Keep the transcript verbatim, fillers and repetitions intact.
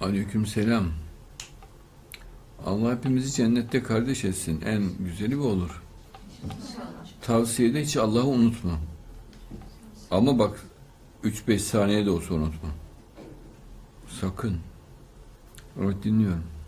Aleykümselam. Allah hepimizi cennette kardeş etsin. En güzeli bu olur. Tavsiyede hiç Allah'ı unutma. Ama bak üç beş saniye de olsa unutma. Sakın. Evet, dinliyorum.